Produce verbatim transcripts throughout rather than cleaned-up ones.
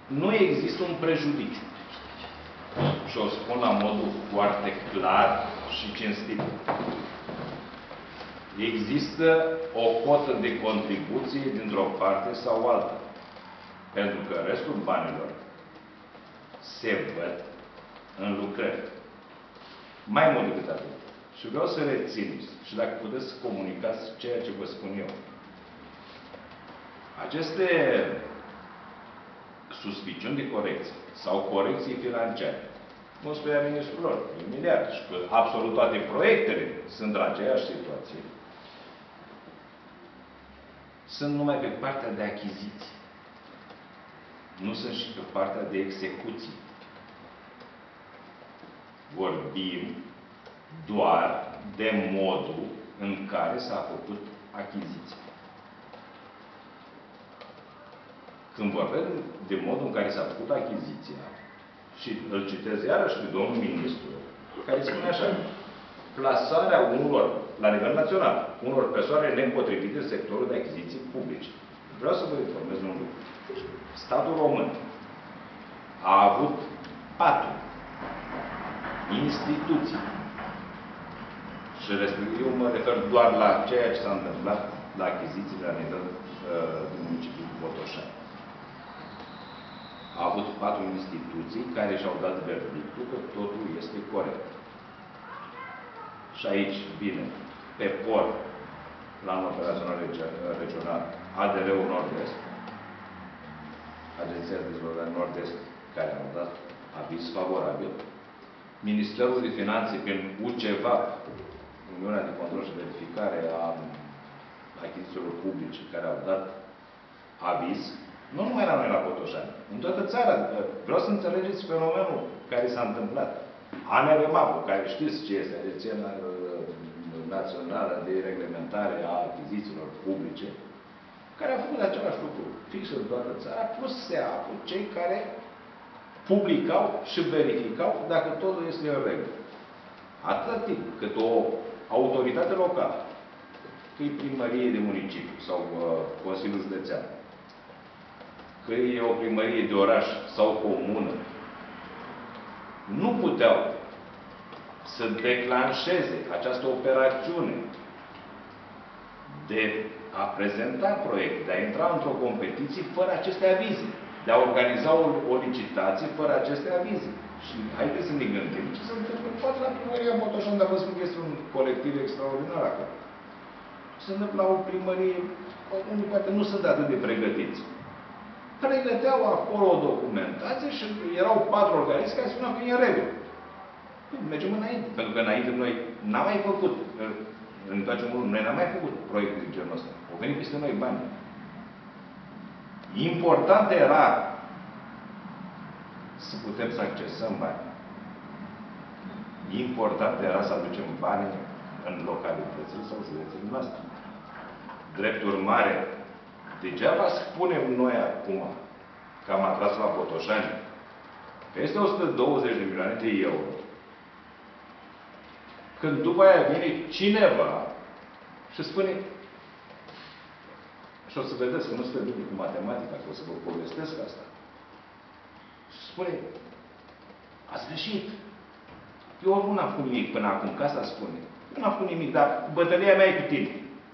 nu există un prejudiciu. Și o spun la modul foarte clar și cinstit. Există o cotă de contribuție dintr-o parte sau alta. Pentru că restul banilor se văd în lucrări. Mai mult decât atât. Și vreau să rețineți, și dacă puteți să comunicați ceea ce vă spun eu. Aceste suspiciuni de corecție sau corecții financiare, cum spunea ministrul lor, un miliard, și că absolut toate proiectele sunt la aceeași situație, sunt numai pe partea de achiziții. Nu sunt și pe partea de execuții. Vorbim doar de modul în care s-a făcut achiziția. Când vorbim de modul în care s-a făcut achiziția, și îl citez iarăși pe domnul ministru, care spune așa: plasarea unor, la nivel național, unor persoane nepotrivite în sectorul de achiziții publice. Vreau să vă informez un lucru. Statul român a avut patru instituții. Și respectiv eu mă refer doar la ceea ce s-a întâmplat la achiziții la nivel uh, din municipiul Botoșani. A avut patru instituții care și-au dat verdictul că totul este corect. Și aici vine pe port, Planul Operațional Regional, A D R-ul Nord-Est, Agenția de Dezvoltare Nord-Est, care au dat aviz favorabil, Ministerul de Finanțe prin U C V A P, Uniunea de Control și Verificare a Achizițiilor Publice, care au dat aviz, nu numai la noi la Botoșani, în toată țara. Vreau să înțelegeți fenomenul care s-a întâmplat. A N R M A P-ul, care știți ce este, Agenția Națională de Reglementare a Achizițiilor Publice, care a făcut același lucru fix în toată țara, plus S E A P-ul, cei care publicau și verificau dacă totul este în regulă. Atâta timp cât o autoritate locală, că e primărie de municipiu sau uh, Consiliul Județean, că e o primărie de oraș sau comună, nu puteau să declanșeze această operațiune de a prezenta proiect, de a intra într-o competiție fără aceste avize, de a organiza o, o licitație fără aceste avize. Și haideți să ne gândim ce se întâmplă. Poate la primăria Botoșani, dar vă spun că este un colectiv extraordinar acolo. Ce se întâmplă la o primărie, unii poate nu sunt atât de pregătiți. Pregăteau acolo o documentație și erau patru organisme care spuneau că e în regulă. Mergem înainte. Pentru că înainte noi n-am mai făcut, în toate mult, noi n-am mai făcut proiecte de genul ăsta. Au venit peste noi bani. Important era să putem să accesăm bani. Important era să aducem bani în localitățile sau județele noastre. Drept urmare, degeaba spunem noi acum că am atras la Botoșani peste o sută douăzeci de milioane de euro, când după aia vine cineva și spune, și o să vedeți că nu stă bine cu matematica, că o să vă povestesc asta, și spune, ați greșit. Eu nu n-am făcut nimic până acum, că asta spune. Eu n-am făcut nimic, dar bătălia mea e cu tine.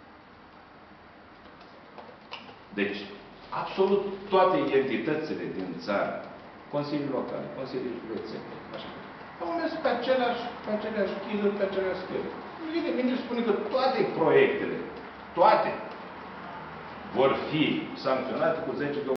Deci, absolut toate entitățile din țară, Consilii Locale, Consilii Județene, așa, au mers pe aceleași, pe aceleași chiluri, pe aceleași scheme. Vine ministrul spune că toate proiectele, toate, vor fi sancționate cu zece